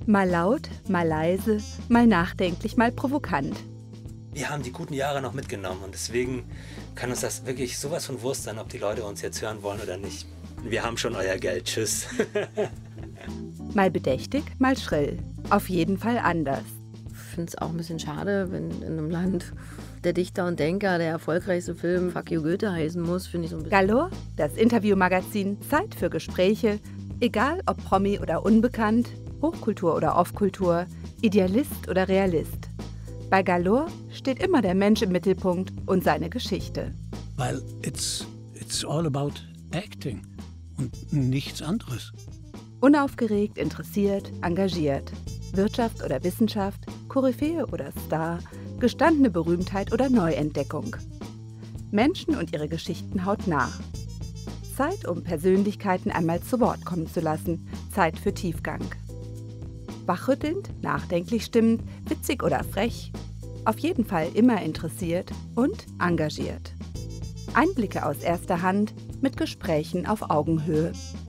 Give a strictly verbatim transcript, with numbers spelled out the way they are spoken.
Mal laut, mal leise, mal nachdenklich, mal provokant. Wir haben die guten Jahre noch mitgenommen und deswegen kann uns das wirklich sowas von Wurst sein, ob die Leute uns jetzt hören wollen oder nicht. Wir haben schon euer Geld. Tschüss. Mal bedächtig, mal schrill. Auf jeden Fall anders. Ich finde es auch ein bisschen schade, wenn in einem Land der Dichter und Denker, der erfolgreichste Film Fuck you Goethe heißen muss, finde ich so ein bisschen... Galor, das Interviewmagazin, Zeit für Gespräche, egal ob Promi oder unbekannt, Hochkultur oder Off-Kultur, Idealist oder Realist. Bei Galor steht immer der Mensch im Mittelpunkt und seine Geschichte. Weil it's, it's all about acting und nichts anderes. Unaufgeregt, interessiert, engagiert. Wirtschaft oder Wissenschaft, Koryphäe oder Star, gestandene Berühmtheit oder Neuentdeckung. Menschen und ihre Geschichten hautnah. Zeit, um Persönlichkeiten einmal zu Wort kommen zu lassen. Zeit für Tiefgang. Wachrüttelnd, nachdenklich stimmend, witzig oder frech. Auf jeden Fall immer interessiert und engagiert. Einblicke aus erster Hand mit Gesprächen auf Augenhöhe.